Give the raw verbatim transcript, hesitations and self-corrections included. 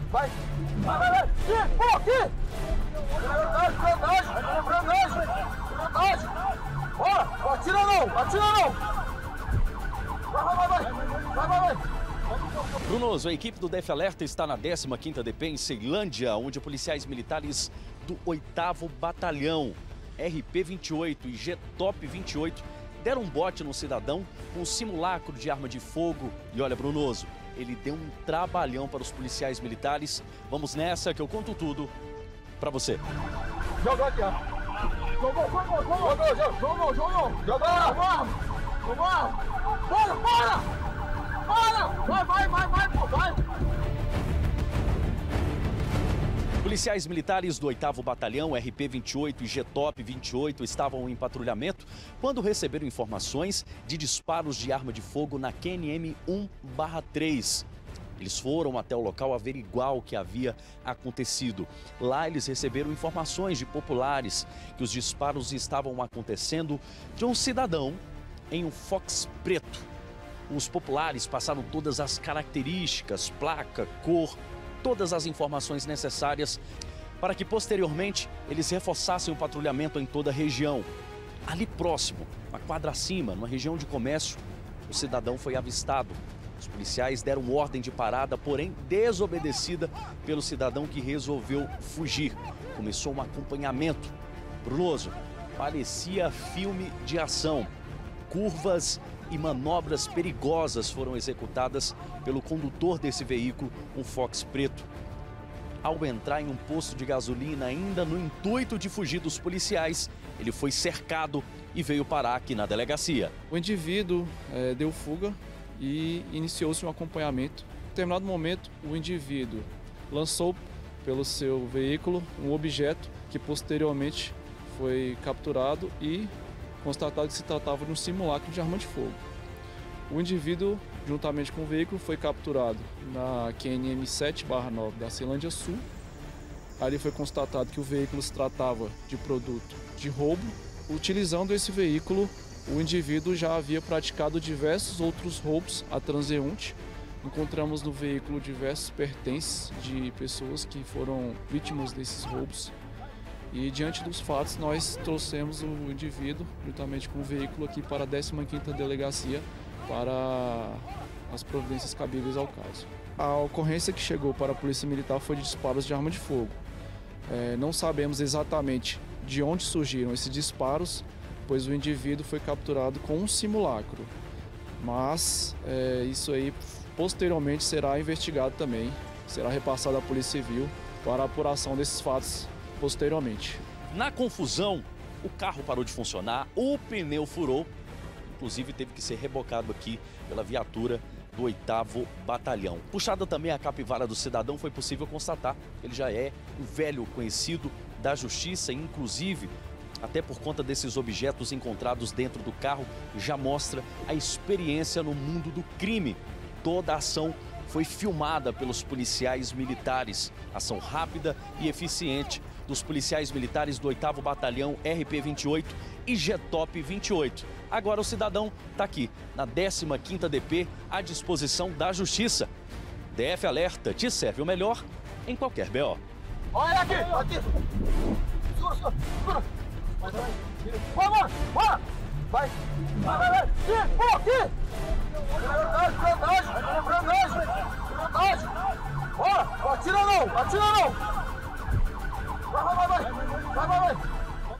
Vai! Vai, vai, vai! Aqui! Pô, aqui! Prendagem, prendagem! Prendagem! Prendagem! Ó, atira não! Atira não! Vai, vai, vai! Vai, vai, vai! Brunoso, a equipe do D F Alerta está na décima quinta D P em Ceilândia, onde policiais militares do oitavo Batalhão, R P vinte e oito e G Top vinte e oito, deram um bote no cidadão com um simulacro de arma de fogo. E olha, Brunoso, ele deu um trabalhão para os policiais militares. Vamos nessa que eu conto tudo para você. Jogou aqui, ó. Jogou, jogou, jogou, jogou, jogou, jogou. Jogou, vamos. Vamos. Bora, bora. Bora. Vai, vai, vai, vai, pô, vai. Policiais militares do oitavo Batalhão, R P vinte e oito e G Top vinte e oito estavam em patrulhamento quando receberam informações de disparos de arma de fogo na Q N M um barra três. Eles foram até o local averiguar o que havia acontecido. Lá eles receberam informações de populares que os disparos estavam acontecendo de um cidadão em um Fox preto. Os populares passaram todas as características, placa, cor, todas as informações necessárias para que posteriormente eles reforçassem o patrulhamento em toda a região. Ali próximo, uma quadra acima, numa região de comércio, o cidadão foi avistado. Os policiais deram ordem de parada, porém desobedecida pelo cidadão que resolveu fugir. Começou um acompanhamento. Brunoso, parecia filme de ação. Curvas e manobras perigosas foram executadas pelo condutor desse veículo, um Fox preto. Ao entrar em um posto de gasolina, ainda no intuito de fugir dos policiais, ele foi cercado e veio parar aqui na delegacia. O indivíduo é, deu fuga e iniciou-se um acompanhamento. Em determinado momento, o indivíduo lançou pelo seu veículo um objeto que posteriormente foi capturado e constatado que se tratava de um simulacro de arma de fogo. O indivíduo, juntamente com o veículo, foi capturado na Q N M sete barra nove da Ceilândia Sul. Ali foi constatado que o veículo se tratava de produto de roubo. Utilizando esse veículo, o indivíduo já havia praticado diversos outros roubos a transeunte. Encontramos no veículo diversos pertences de pessoas que foram vítimas desses roubos. E diante dos fatos, nós trouxemos o indivíduo, juntamente com o veículo, aqui para a décima quinta Delegacia, para as providências cabíveis ao caso. A ocorrência que chegou para a Polícia Militar foi de disparos de arma de fogo. É, não sabemos exatamente de onde surgiram esses disparos, pois o indivíduo foi capturado com um simulacro. Mas é, isso aí posteriormente será investigado também, será repassado à Polícia Civil para a apuração desses fatos posteriormente. Na confusão, o carro parou de funcionar, o pneu furou, inclusive teve que ser rebocado aqui pela viatura do oitavo Batalhão. Puxada também a capivara do cidadão, foi possível constatar que ele já é um velho conhecido da justiça, inclusive, até por conta desses objetos encontrados dentro do carro, já mostra a experiência no mundo do crime. Toda a ação foi filmada pelos policiais militares. Ação rápida e eficiente dos policiais militares do oitavo Batalhão, R P vinte e oito e G Top vinte e oito. Agora o cidadão está aqui, na décima quinta D P, à disposição da Justiça. D F Alerta te serve o melhor em qualquer B O. Olha aqui, aqui. Segura, segura, segura. Vai, vai, vai, vai. Vai, vai, vai, vai. Aqui, pô, aqui. Prendagem, prendagem, prendagem, prendagem. Ó, atira não, atira não. Vai, vai, vai, vai, vai, vai, vai.